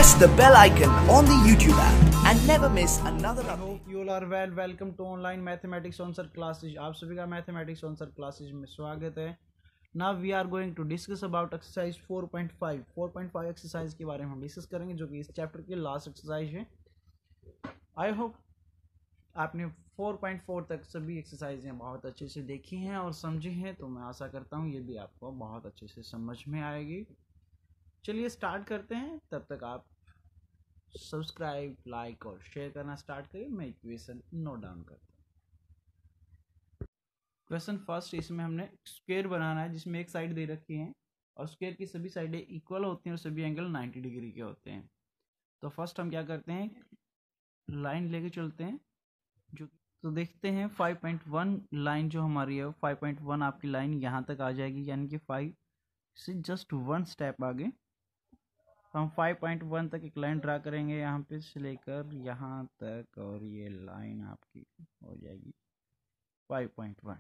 press the bell icon on the YouTube app and never miss another I update. hope you all are well. Welcome to online mathematics on sir classes. आप सभी का mathematics on sir classes में स्वागत है. Now we are going to discuss about exercise 4.5. 4.5 exercise के बारे में हम डिस्कस करेंगे जो कि इस चैप्टर की लास्ट एक्सरसाइज है. आई होप आपने 4.4 तक सभी एक्सरसाइजें बहुत अच्छे से देखी हैं और समझी हैं, तो मैं आशा करता हूँ ये भी आपको बहुत अच्छे से समझ में आएगी. चलिए स्टार्ट करते हैं. तब तक आप सब्सक्राइब, लाइक और शेयर करना स्टार्ट करिए. मैं इक्वेशन नोट डाउन करता हूँ. क्वेश्चन फर्स्ट, इसमें हमने स्क्वायर बनाना है जिसमें एक साइड दे रखी है और स्क्वायर की सभी साइडें इक्वल होती हैं और सभी एंगल 90 डिग्री के होते हैं. तो फर्स्ट हम क्या करते हैं, लाइन लेके चलते हैं. जो तो देखते हैं 5.1 लाइन जो हमारी है 5.1 आपकी लाइन यहाँ तक आ जाएगी, यानी कि 5 से जस्ट वन स्टेप आगे हम 5.1 तक एक लाइन ड्रा करेंगे यहाँ पे से लेकर यहाँ तक, और ये लाइन आपकी हो जाएगी 5.1.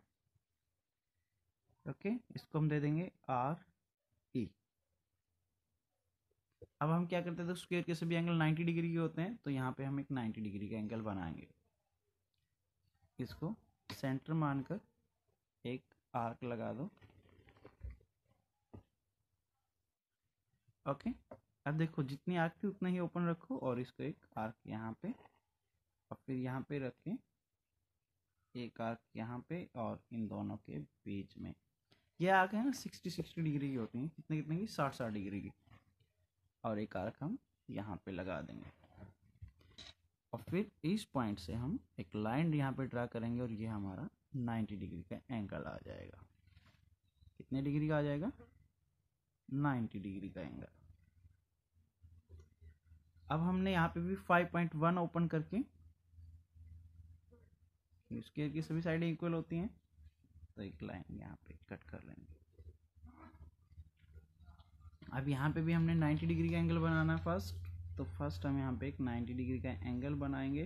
ओके, इसको हम दे देंगे आर ई. अब हम क्या करते हैं, तो स्क्वायर के सभी एंगल 90 डिग्री के होते हैं, तो यहाँ पे हम एक 90 डिग्री का एंगल बनाएंगे. इसको सेंटर मानकर एक आर्क लगा दो. ओके, अब देखो जितनी आर्क थी उतना ही ओपन रखो और इसको एक आर्क यहाँ पे और फिर यहाँ पे रखें एक आर्क यहाँ पे और इन दोनों के बीच में. ये आर्क है ना 60 डिग्री की होती है. कितने की 60 डिग्री की. और एक आर्क हम यहाँ पे लगा देंगे और फिर इस पॉइंट से हम एक लाइन यहाँ पे ड्रा करेंगे और ये हमारा 90 डिग्री का एंगल आ जाएगा. कितने डिग्री का आ जाएगा, 90 डिग्री का एंगल. अब हमने यहाँ पे भी 5.1 ओपन करके, स्क्वायर की सभी साइडें इक्वल होती हैं, तो एक लाइन यहाँ पे कट कर लेंगे. अब यहाँ पे भी हमने 90 डिग्री का एंगल बनाना है फर्स्ट. तो फर्स्ट हम यहाँ पे एक 90 डिग्री का एंगल बनाएंगे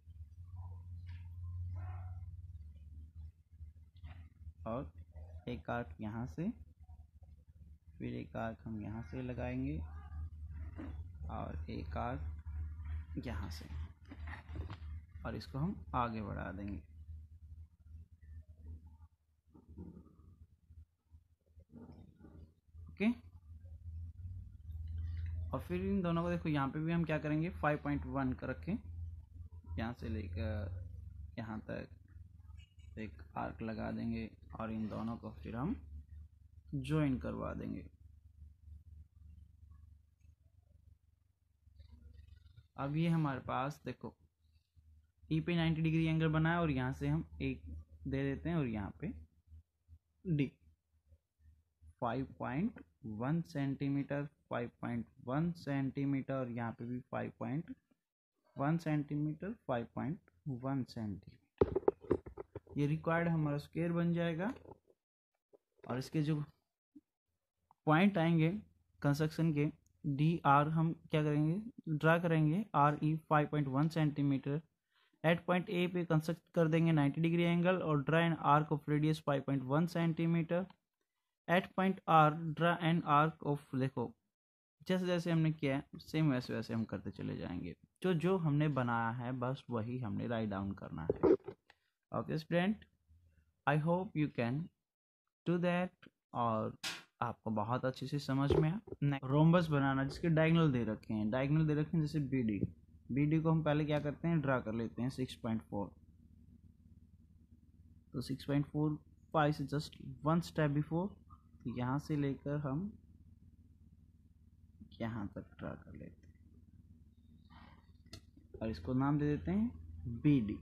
और एक आर्क यहाँ से, फिर एक आर्क हम यहाँ से लगाएंगे और एक आर्क यहाँ से, और इसको हम आगे बढ़ा देंगे. ओके, और फिर इन दोनों को देखो यहाँ पे भी हम क्या करेंगे 5.1 का रखें, यहाँ से लेकर यहाँ तक एक आर्क लगा देंगे और इन दोनों को फिर हम ज्वाइन करवा देंगे. अब ये हमारे पास देखो ई पे 90 डिग्री एंगल बना है और यहाँ से हम एक दे देते हैं और यहाँ पे डी 5.1 सेंटीमीटर, 5.1 सेंटीमीटर और यहाँ पे भी 5.1 सेंटीमीटर, 5.1 सेंटीमीटर. ये रिक्वायर्ड हमारा स्क्वायर बन जाएगा. और इसके जो पॉइंट आएंगे कंस्ट्रक्शन के, डी आर हम क्या करेंगे, ड्रा करेंगे R E 5.1 centimetre. At point A पे कंस्ट्रक्ट कर देंगे 90 डिग्री एंगल और draw an arc of radius 5.1 centimetre. At point R draw an arc of, देखो जैसे जैसे हमने किया है सेम वैसे वैसे हम करते चले जाएंगे. जो जो हमने बनाया है बस वही हमने राइट डाउन करना है. Okay student, I hope you can do that और आपको बहुत अच्छे से समझ में आया. रोम्बस बनाना जिसके डायगोनल दे रखे हैं, डायगोनल दे रखे हैं जैसे बी डी. बी डी को हम पहले क्या करते हैं, ड्रा कर लेते हैं 6.4. तो 6.4 5 से जस्ट वन स्टेप बिफोर, यहाँ से लेकर हम यहाँ तक ड्रा कर लेते हैं और इसको नाम दे देते हैं बी डी.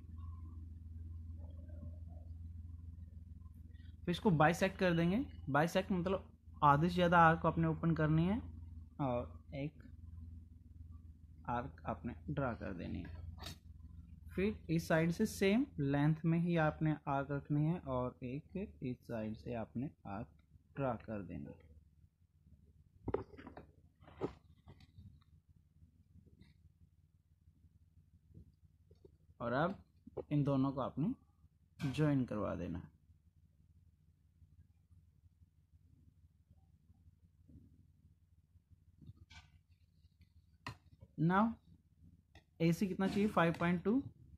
फिर इसको बाइसेक्ट कर देंगे. बाइसेक्ट मतलब आधे से ज़्यादा आर्क आपने ओपन करनी है और एक आर्क आपने ड्रा कर देनी है. फिर इस साइड से सेम लेंथ में ही आपने आर्क रखनी है और एक इस साइड से आपने आर्क ड्रा कर देनी है. और अब इन दोनों को आपने ज्वाइन करवा देना है. नाउ AC कितना चाहिए 5.2,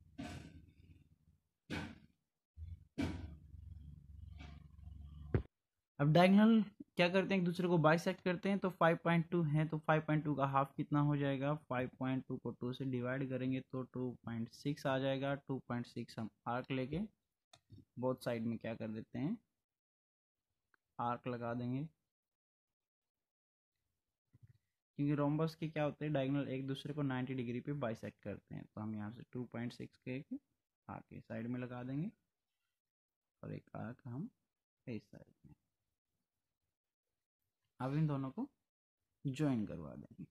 अब डायगोनल क्या करते हैं, एक दूसरे को बाइसेक्ट करते हैं, तो 5.2 है तो 5.2 का हाफ कितना हो जाएगा, 5.2 को 2 से डिवाइड करेंगे तो 2.6 आ जाएगा। 2.6 हम आर्क लेके बोथ साइड में क्या कर देते हैं, आर्क लगा देंगे, क्योंकि रोम्बस के क्या होते हैं, डायगोनल एक दूसरे को 90 डिग्री पे बाइसेक्ट करते हैं। तो हम यहाँ से 2.6 के एक आर्क इस साइड में लगा देंगे और एक आर्क हम इस साइड में। अब इन दोनों को ज्वाइन करवा देंगे।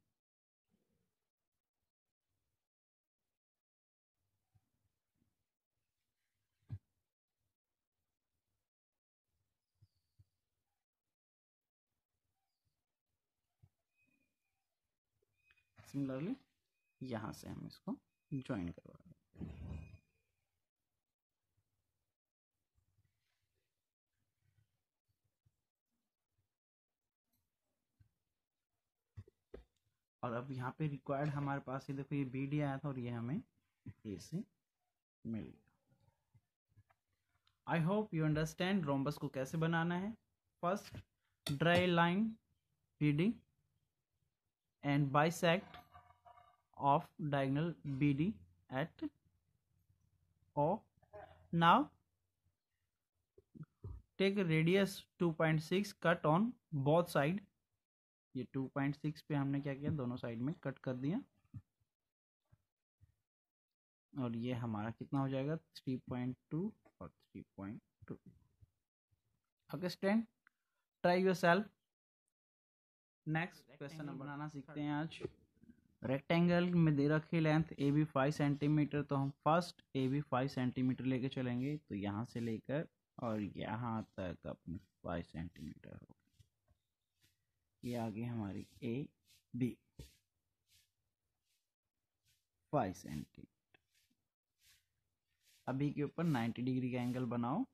सिमिलरली यहाँ से हम इसको ज्वाइन करवा देंगे। और अब यहाँ पे रिक्वायर्ड हमारे पास ये देखो, ये BD आया था और ये हमें A से मिल गया। I hope you understand rhombus को कैसे बनाना है। First draw line BD and bisect of diagonal BD at O. Now take a radius 2.6, cut on both side। ये 2.6 पे हमने क्या किया, दोनों साइड में कट कर दिया और ये हमारा कितना हो जाएगा 3.2 और 3.2। Okay student, try yourself. Next question हम बनाना सीखते हैं आज। रेक्टेंगल में दे रखी लेंथ AB 5 सेंटीमीटर, तो हम फर्स्ट AB 5 सेंटीमीटर लेके चलेंगे, तो यहाँ से लेकर और यहाँ तक अपने 5 सेंटीमीटर हो। ये आगे हमारी AB 5 सेंटीमीटर। अभी के ऊपर 90 डिग्री का एंगल बनाओ।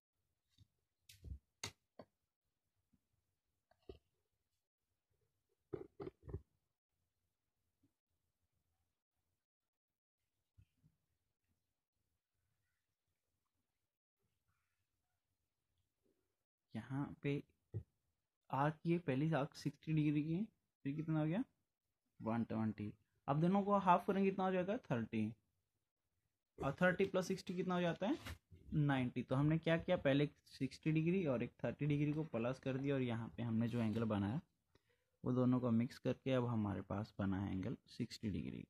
यहाँ पे आर्क, ये पहली आर्क 60 डिग्री की है, फिर कितना हो गया 120। अब दोनों को हाफ करेंगे, कितना हो जाएगा 30, और 30 + 60 कितना हो जाता है 90। तो हमने क्या किया, पहले 60 डिग्री और एक 30 डिग्री को प्लस कर दिया और यहाँ पे हमने जो एंगल बनाया वो दोनों को मिक्स करके अब हमारे पास बना है एंगल 60 डिग्री,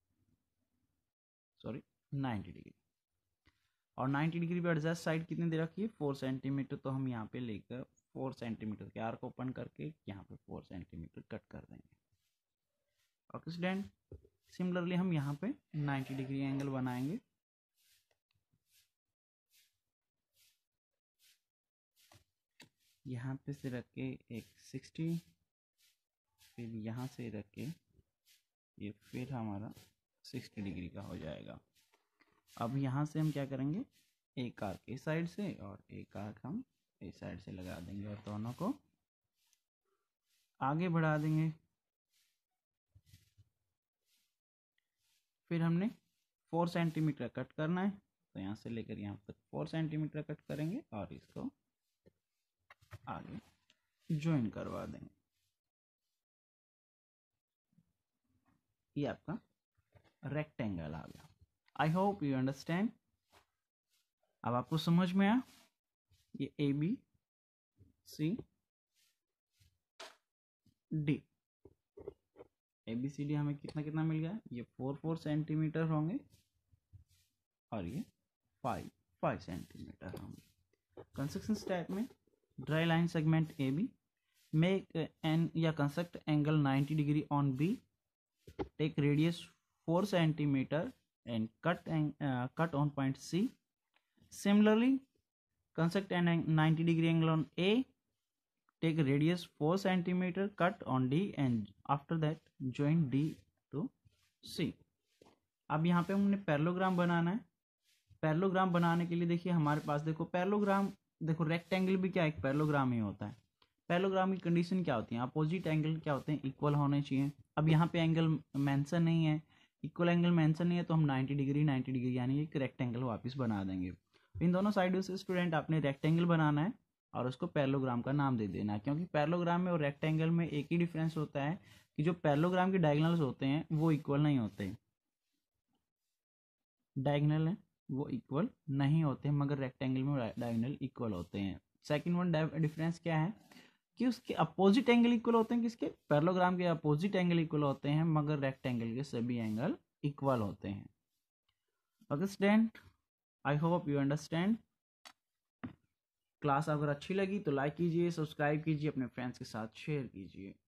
सॉरी 90 डिग्री। और 90 डिग्री पे एडजस्ट साइड कितनी दे रखी है 4 सेंटीमीटर, तो हम यहाँ पे लेकर 4 सेंटीमीटर के आर्क ओपन करके यहाँ पे 4 सेंटीमीटर कट कर देंगे। ओके स्टूडेंट, सिमिलरली हम यहाँ पे 90 डिग्री एंगल बनाएंगे। यहाँ पे से रख के एक 60, फिर यहाँ से रख के ये फिर हमारा 60 डिग्री का हो जाएगा। अब यहाँ से हम क्या करेंगे, एक आर्क इस साइड से और एक आर्क हम इस साइड से लगा देंगे और दोनों को आगे बढ़ा देंगे। फिर हमने 4 सेंटीमीटर कट करना है, तो यहाँ से लेकर यहाँ तक 4 सेंटीमीटर कट करेंगे और इसको आगे ज्वाइन करवा देंगे। ये आपका रेक्टेंगल आ गया। I hope you understand. अब आपको समझ में आया, ये ABCD ABCD हमें कितना कितना मिल गया, ये 4 सेंटीमीटर होंगे और ये 5 सेंटीमीटर होंगे। कंस्ट्रक्शन स्टेप में draw line segment AB, make an या construct angle 90 degree on B, take radius 4 centimetre and cut on point C. Similarly, construct an 90 degree angle on A, take radius 4 centimeter, cut on D and after that join D to C. अब यहाँ पे हमने parallelogram बनाना है। Parallelogram बनाने के लिए देखिए हमारे पास, देखो पैरेललोग्राम, देखो रेक्टेंगल भी क्या एक पैरेललोग्राम ही होता है। पैरेललोग्राम की कंडीशन क्या होती है, अपोजिट एंगल क्या होते हैं, इक्वल होने चाहिए। अब यहाँ पे एंगल मेंशन नहीं है, इक्वल एंगल मेंशन नहीं है, तो हम 90 डिग्री यानी एक रेक्टेंगल वापस बना देंगे। इन दोनों साइडों से स्टूडेंट आपने रेक्टेंगल बनाना है और उसको पैरेललोग्राम का नाम दे देना है, क्योंकि पैरेललोग्राम में और रेक्टेंगल में एक ही डिफरेंस होता है कि जो पैरेललोग्राम के डायगोनल्स होते हैं वो इक्वल नहीं होते, डायगोनल है वो इक्वल नहीं होते, मगर रेक्टेंगल में डायगोनल इक्वल होते हैं। सेकंड वन डिफरेंस क्या है कि उसके अपोजिट एंगल इक्वल होते हैं, किसके, पैरेललोग्राम के अपोजिट एंगल इक्वल होते हैं, मगर रेक्टेंगल के सभी एंगल इक्वल होते हैं। Okay student, I hope you understand. Class अगर अच्छी लगी तो लाइक कीजिए, सब्सक्राइब कीजिए, अपने फ्रेंड्स के साथ शेयर कीजिए।